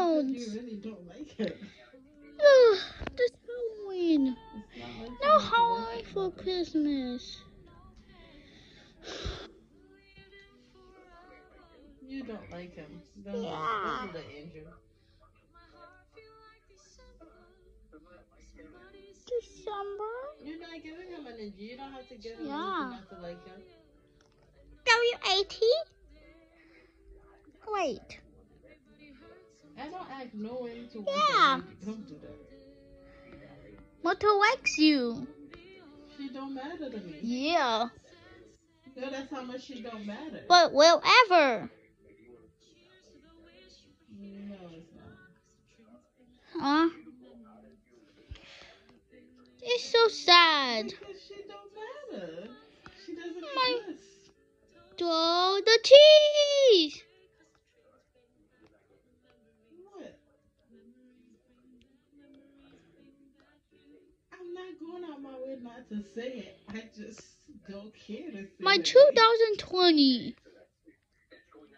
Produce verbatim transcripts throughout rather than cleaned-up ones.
clowns. You really don't like it. Ugh, this Halloween. It's not like No you Halloween like for Christmas. You don't like him. Don't, Yeah. don't do that, Andrew. December. You're not giving him energy. You don't have to give him Yeah. energy not to like him. W A T? Wait. I don't act no way to Yeah. Andrew. Don't do that. Motto likes you. She don't matter to me. Yeah. No, that's how much she don't matter. But will ever. No, it's not. Huh? It's so sad. Because she don't matter. She doesn't My exist. Oh, the cheese. What? I'm not going out my way not to say it. I just don't care to say My it. two thousand twenty.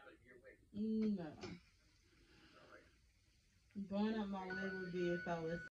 No. Going out my way would be if I was